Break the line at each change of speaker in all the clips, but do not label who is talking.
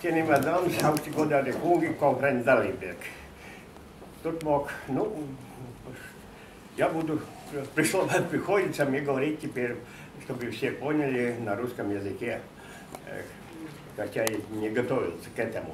Cienījamā dāmas, augsti godātie kungi, konferences dalībnieki. Турмок, ну, я пришел приходится мне говорить теперь, чтобы все поняли на русском языке, хотя я не готовился к этому.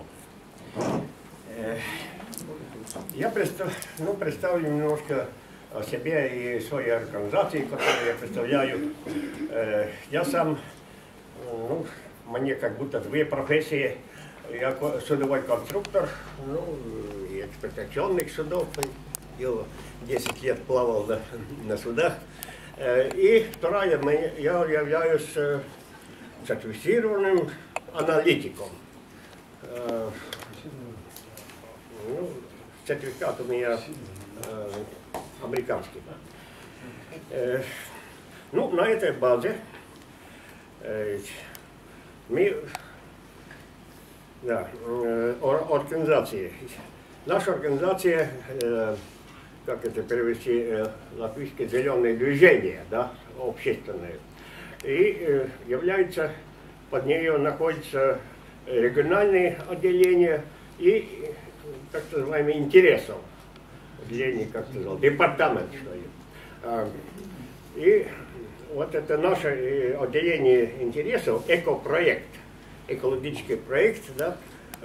Я представлю немножко о себе и своей организации, которую я представляю. Я сам, мне как будто две профессии. Я судовой конструктор, и эксплуатационных судов. Я 10 лет плавал на судах. И вторая, я являюсь сертифицированным аналитиком. Сертификат у меня американский. На этой базе организации. Наша организация, как это перевести, латвийское зеленое движение, да, общественное. И является, под нее находится региональные отделения и, так называемые, интересов. Отделение, как сказал, департамент, что ли. И вот это наше отделение интересов, экопроект. Экологический проект, да,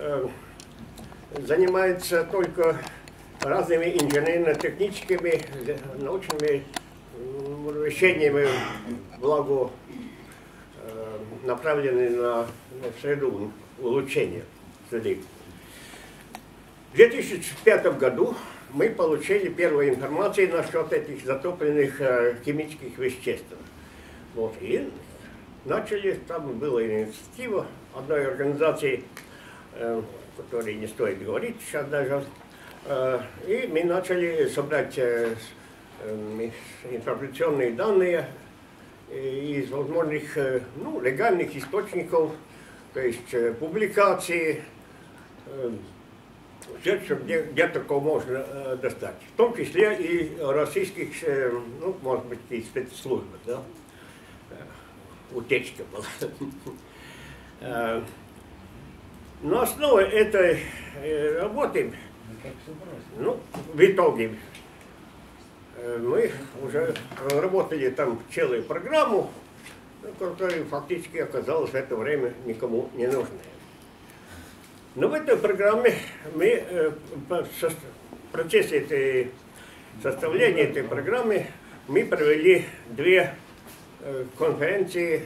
занимается только разными инженерно-техническими, научными решениями, благо направленными на среду, улучшение среды. В 2005 году мы получили первую информацию насчет этих затопленных химических веществ. Вот, и начали, там была инициатива одной организации, которой не стоит говорить сейчас даже, и мы начали собрать информационные данные из возможных легальных источников, то есть публикации, все, что где только можно достать, в том числе и российских, может быть, и спецслужб, да? Утечка была. На основе этой работы, в итоге, мы уже разработали там целую программу, которая фактически оказалась в это время никому не нужной. Но в этой программе мы, в процессе составления этой программы, мы провели две конференции,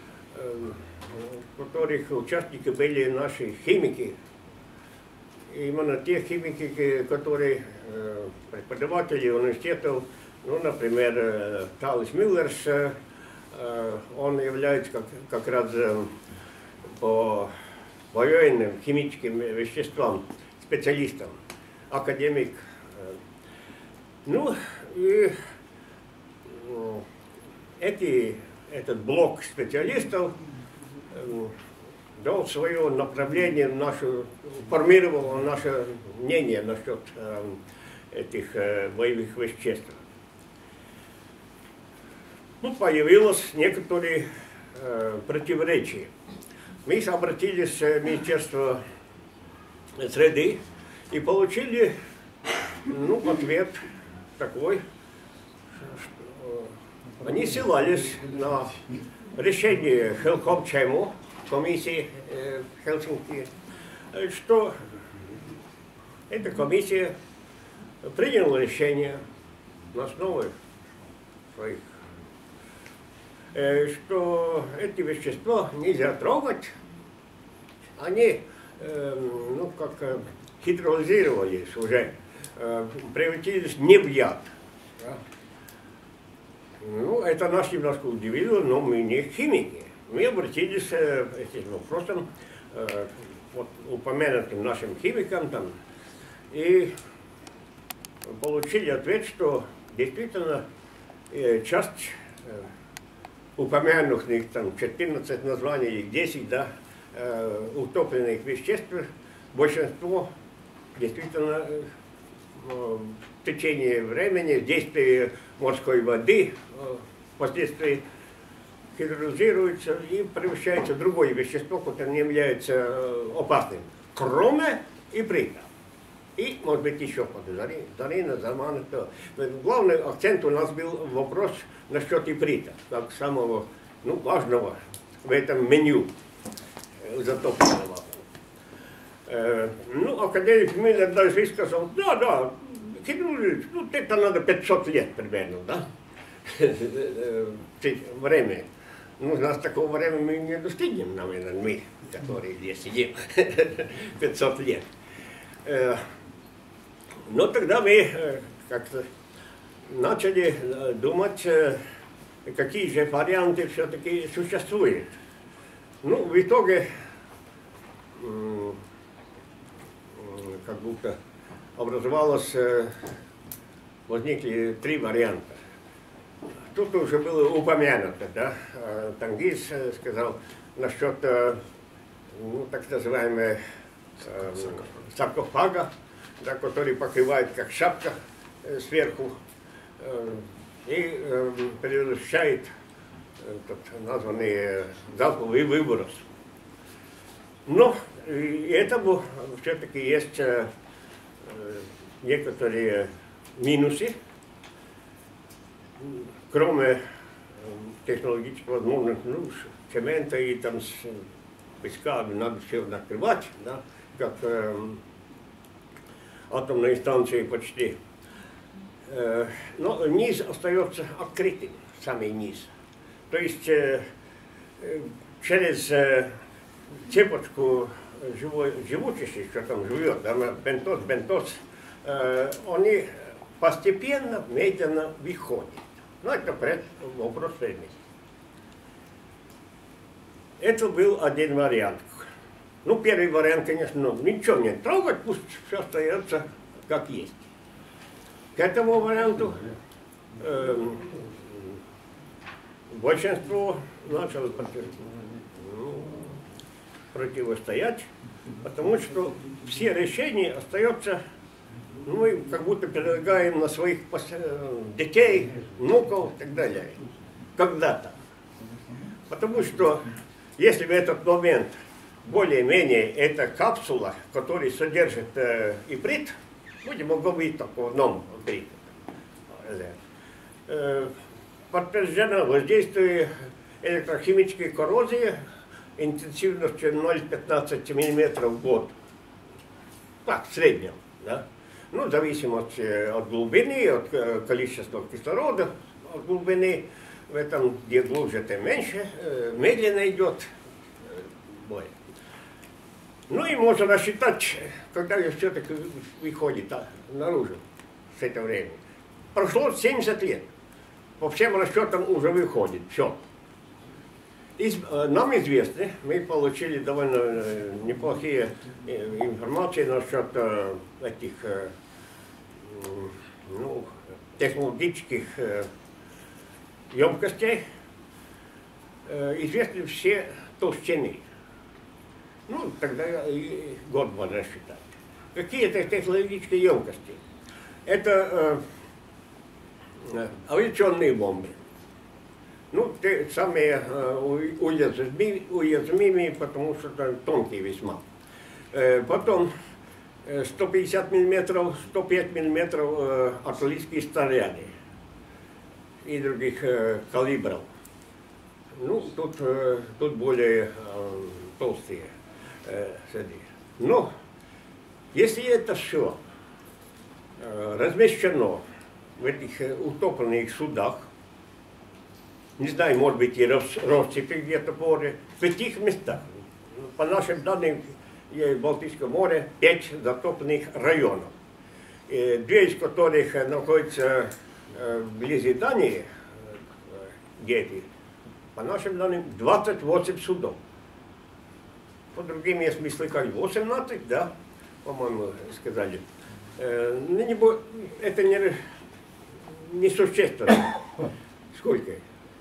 в которых участники были наши химики. Именно те химики, которые преподаватели университетов, например, Талис Мюллерс, он является как раз по военным химическим веществам специалистом, академик. И этот блок специалистов дал свое направление, формировал наше мнение насчет этих боевых веществ. Появилось некоторые противоречия. Мы обратились в Министерство среды и получили ответ такой, что они ссылались на решение Хелкомчему, комиссии в Хельсинки, что эта комиссия приняла решение на основе своих, что эти вещества нельзя трогать, они хидролизировались уже, превратились не в яд. Это нас немножко удивило, но мы не химики. Мы обратились с этим вопросом упомянутым нашим химикам и получили ответ, что действительно часть упомянутых 14 названий, 10, утопленных веществ, большинство действительно в течение времени, действия морской воды, впоследствии гидролизируется и превращается в другое вещество, которое не является опасным, кроме иприта. И, может быть, еще зарина, замана. Главный акцент у нас был вопрос насчет иприта, как самого важного в этом меню затопленного. Академик Миллер даже сказал, да, это надо 500 лет примерно, да? Время. У нас такого времени мы не достигнем, наверное, мы, которые здесь сидим, 500 лет. Но тогда мы как-то начали думать, какие же варианты все-таки существуют. В итоге, как будто возникли 3 варианта. Тут уже было упомянуто, да, Тенгиз сказал насчет, так называемого саркофага, да, который покрывает как шапка сверху и превращает названный залповый выброс. Но этому все-таки есть некоторые минусы. Кроме технологических возможностей, цемента и там с песками надо все накрывать, да, как атомные станции почти. Но низ остается открытым, самый низ. То есть через цепочку живучести, что там живет, да, бентоз, они постепенно, медленно выходят. Это вопрос времени. Это был один вариант. Первый вариант, конечно, ничего не трогать, пусть все остается как есть. К этому варианту большинство начало противостоять, потому что все решения остаются, мы как будто перелагаем на своих детей, внуков и так далее. Когда-то. Потому что если в этот момент более-менее эта капсула, которая содержит иприт, могло быть только в одном иприте, подтверждено воздействие электрохимической коррозии интенсивностью 0,15 мм в год. Так, в среднем. Да? В зависимости от глубины, от количества кислорода, от глубины, в этом, где глубже, тем меньше, медленно идет бой. И можно рассчитать, когда все-таки выходит наружу с этого времени. Прошло 70 лет. По всем расчетам уже выходит. Все. Нам известно, мы получили довольно неплохие информации насчет этих технологических емкостей. Известны все толщины. Тогда и год можно рассчитать. Какие это технологические емкости? Это авиационные бомбы. Те самые уязвимые, потому что это тонкие весьма. Потом 150 мм, 105 мм артиллерийские снаряды и других калибров. Тут более толстые среди. Но если это все размещено в этих утопленных судах, не знаю, может быть, и россыпи где-то в море, в этих местах, по нашим данным, есть в Балтийском море 5 затопленных районов, 2 из которых находятся вблизи Дании, где-то, по нашим данным, 28 судов. По другим я смысле 18, да, по-моему, сказали. Это несущественно. Сколько?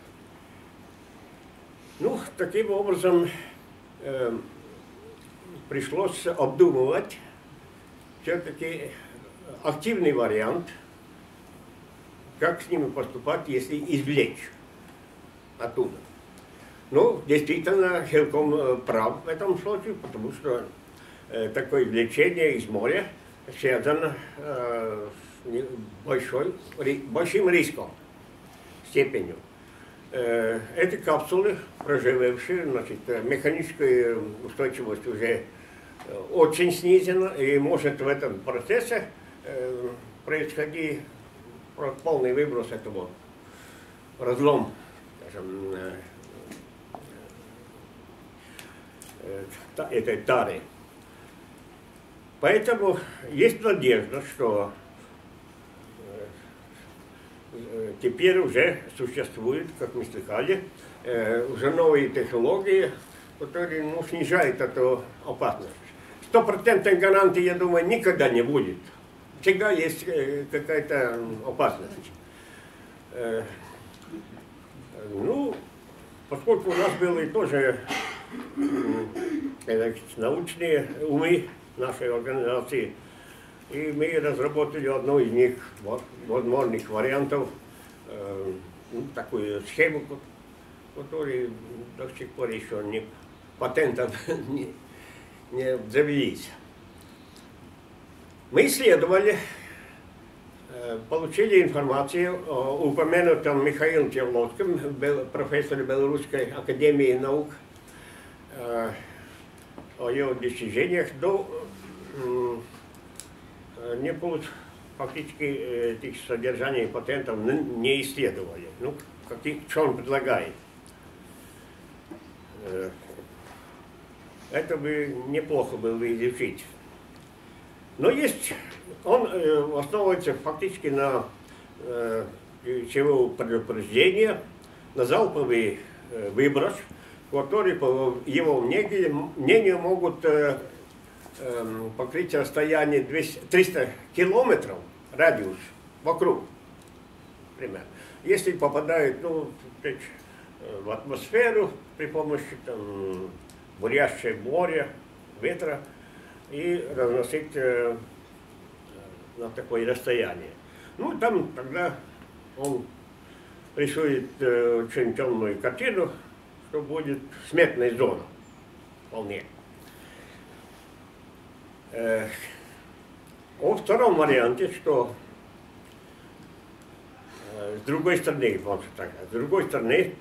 Таким образом, пришлось обдумывать все-таки активный вариант, как с ними поступать, если извлечь оттуда. Ну, действительно, Хилком прав в этом случае, потому что такое извлечение из моря связано с большим риском, степенью. Эти капсулы, проживевшие, значит, механическая устойчивость уже очень снизена, и может в этом процессе происходить полный выброс этого, разлом, скажем, этой тары. Поэтому есть надежда, что теперь уже существует, как мы слыхали, уже новые технологии, которые снижают эту опасность. 100% гарантии, я думаю, никогда не будет. Всегда есть какая-то опасность. Ну, поскольку у нас были тоже научные умы нашей организации, и мы разработали одну из них, возможных вариантов, такую схему, которая до сих пор еще не патентом не обзавелись. Мы исследовали, получили информацию о упомянутом Михаиле Терловском, профессоре Белорусской академии наук, о его достижениях, до не получили фактически этих содержаний патентов не исследовали. Ну, что он предлагает? Это бы неплохо было бы изучить. Но есть, он основывается фактически на чего предупреждение, на залповый выброс, который, по его мнению, могут покрыть расстояние 300 километров радиус вокруг, примерно. Если попадают в атмосферу при помощи бурящего моря, ветра, и разносить на такое расстояние. Ну, там тогда он рисует очень темную картину, что будет сметная зона вполне. О втором варианте, что с другой стороны, можно так сказать, с другой стороны,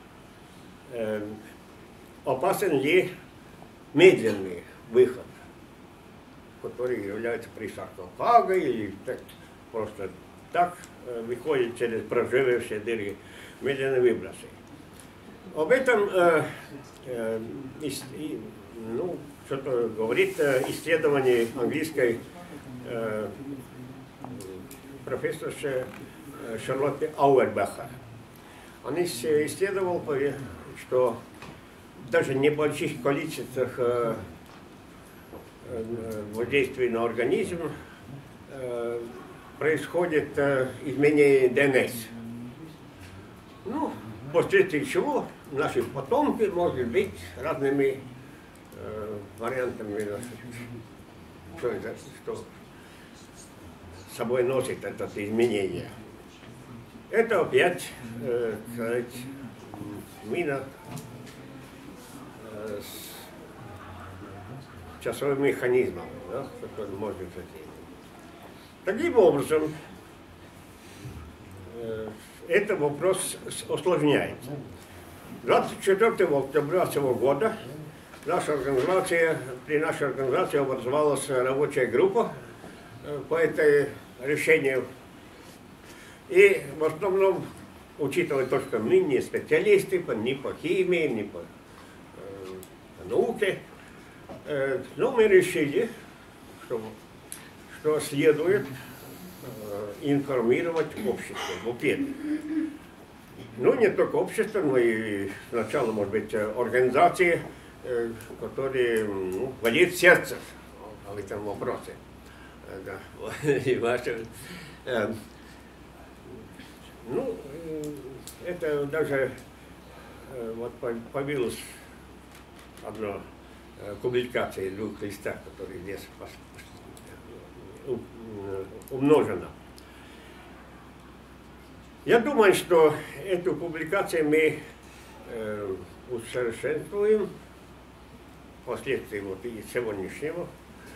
опасен ли медленный выход, который является при саркофаге или просто так выходит через проживевшие дыры медленные выбросы. Об этом что-то говорит исследование английской профессорши Шарлотты Ауэрбаха. Он исследовал, что даже в небольших количествах воздействия на организм происходит изменение ДНС. Ну, после чего наши потомки могут быть разными вариантами, что с собой носит это изменение. Это опять, сказать, мина с часовым механизмом, да, который может быть. Таким образом, этот вопрос усложняется. 24 октября этого года при нашей организации образовалась рабочая группа по этому решению. И в основном, учитывая то, что мы не специалисты ни по химии, ни по науке, но мы решили, что следует информировать общество в Украине. Ну, не только общество, но и сначала, может быть, организации, которые болит сердце в этом вопросе. Да. Ну, это даже вот появилась одна публикация в 2 листах, которая здесь умножена. Я думаю, что эту публикацию мы усовершенствуем, впоследствии вот и сегодняшнего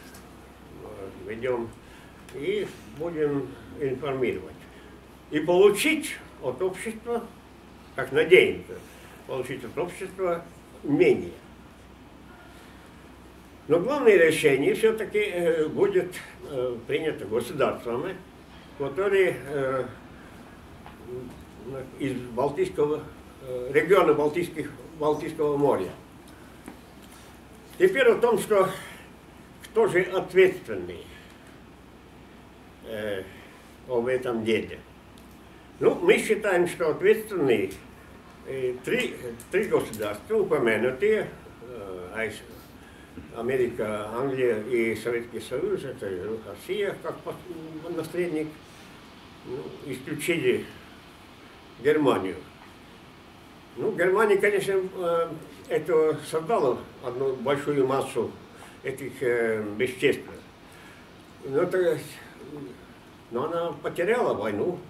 ведем и будем информировать. И получить от общества, как надеемся, получить от общества мнение. Но главное решение все-таки будет принято государствами, которые из Балтийского региона Балтийского моря. Теперь о том, что кто же ответственный об этом деле. Ну, мы считаем, что ответственные три государства, упомянутые, Америка, Англия и Советский Союз, это Россия как наследник, ну, исключили Германию. Ну, Германия, конечно, это создала одну большую массу этих веществ. Но она потеряла войну.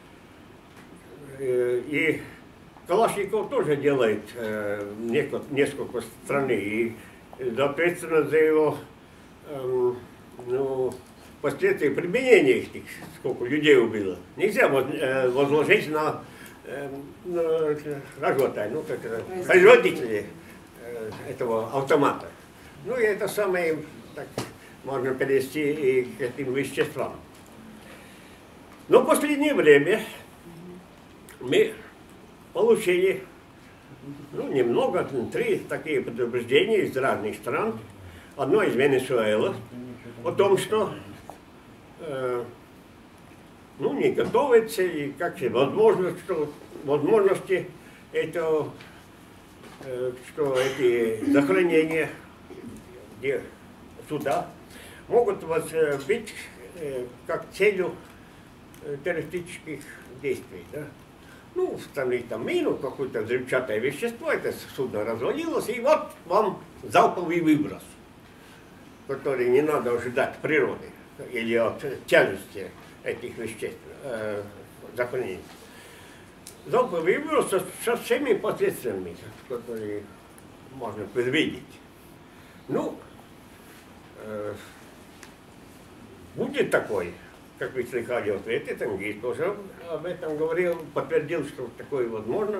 И Калашников тоже делает несколько стран. И соответственно, за его ну, последствия применения их, сколько людей убило, нельзя возложить на производителей этого автомата. Ну и это самое, так, можно перевести и к этим веществам. Но в последнее время мы получили, ну, немного, 3 такие предупреждения из разных стран. Одно из Венесуэлы, о том, что ну, не готовится, и как возможности этого, что эти захоронения суда могут быть как целью террористических действий. Да? Ну, установить там мину, какое-то взрывчатое вещество, это судно развалилось, и вот вам залповый выброс, который не надо ожидать природы или от тяжести этих веществ, захоронений. Залповый выброс со всеми последствиями, которые можно предвидеть. Ну, будет такой, как вы слыхали ответы, Тенгиз тоже об этом говорил, подтвердил, что такое возможно.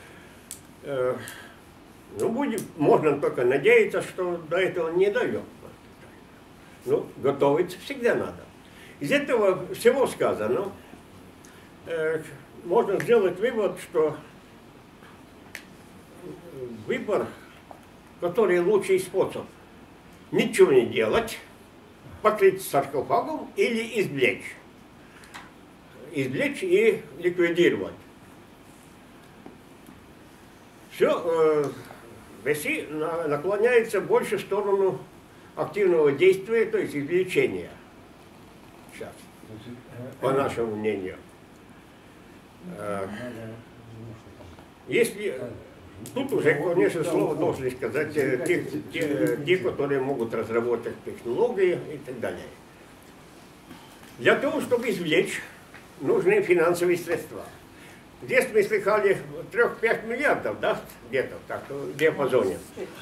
Ну, можно только надеяться, что до этого не дойдет. Ну, готовиться всегда надо. Из этого всего сказано, можно сделать вывод, что выбор, который лучший способ, ничего не делать, покрыть саркофагом или извлечь. Извлечь и ликвидировать. Все, Россия наклоняется больше в сторону активного действия, то есть извлечения. Сейчас, по нашему мнению. Если тут уже, конечно, слово должны сказать те, которые могут разработать технологии и так далее. Для того, чтобы извлечь, нужны финансовые средства. Здесь мы слыхали 3-5 миллиардов, да, где-то так, в диапазоне.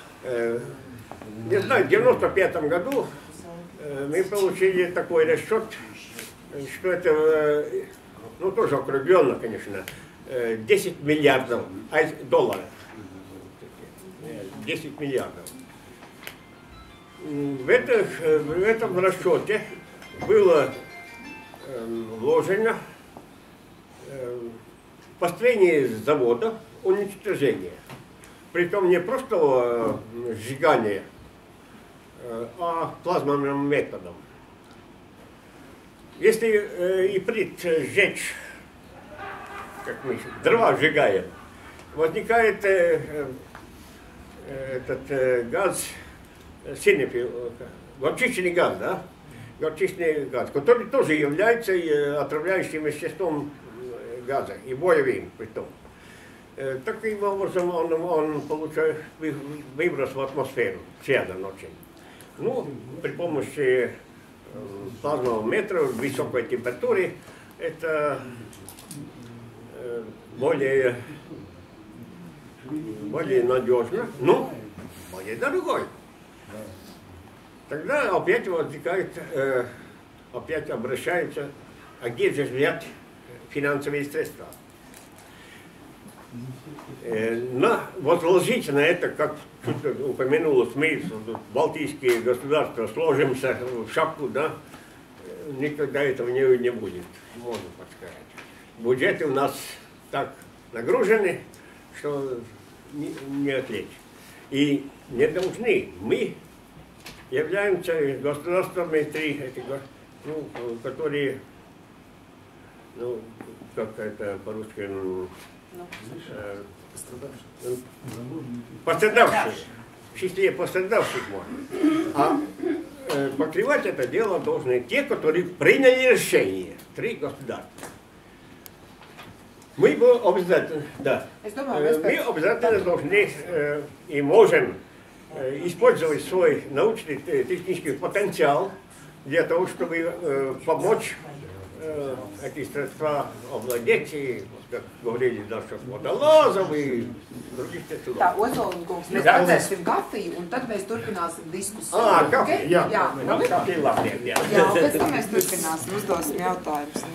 Не знаю, в 1995 году мы получили такой расчет, что это, ну тоже округленно, конечно, 10 миллиардов долларов. 10 миллиардов. В этом расчете было вложено построение завода, уничтожение. Притом не просто сжигание, а плазменным методом. Если иприт сжечь, как мы дрова сжигаем, возникает этот газ, горчичный газ, да? Горчичный газ, который тоже является отравляющим веществом газа и боевым притом. Таким образом он получает выброс в атмосферу, связан очень. Ну, при помощи плазмового метра в высокой температуре это более более надежно, но более дорогой. Тогда опять возникает, опять обращаются, а где же взять финансовые средства? Возложить на это, как тут упомянулось, мы, балтийские государства, сложимся в шапку, да, никогда этого не будет, можно подсказать. Бюджеты у нас так нагружены, что не отвлечь. И не должны. Мы являемся государствами, которые, как это по-русски, пострадавшие, в числе пострадавших можно. А покрывать это дело должны те, которые приняли решение, 3 государства. Мы обязательно, да, мы обязательно должны и можем использовать свой научный технический потенциал для того, чтобы помочь эти средства овладеть, и, как говорили наши водолазов и других средств.
Tā, Ozoliņkungs, mēs atdzēsim kafiju, un tad mēs turpināsim diskusiju.
Kafija, jā.
Jā, labi?
Kafija labi, jā.
Jā, un pēc tam mēs turpināsim, uzdosim jautājumus.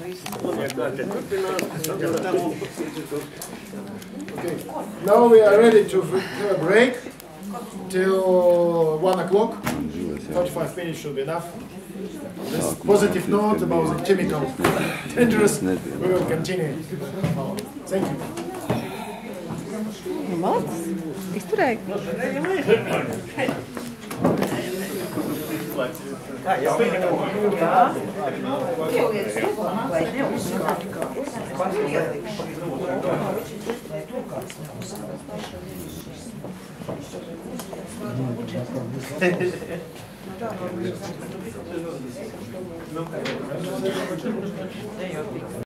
Okay. Now we are ready to have a break till 1 o'clock. 45 minutes should be enough. This positive note about the chemical dangerous, we will continue. Thank you.
Malacis, izturēji.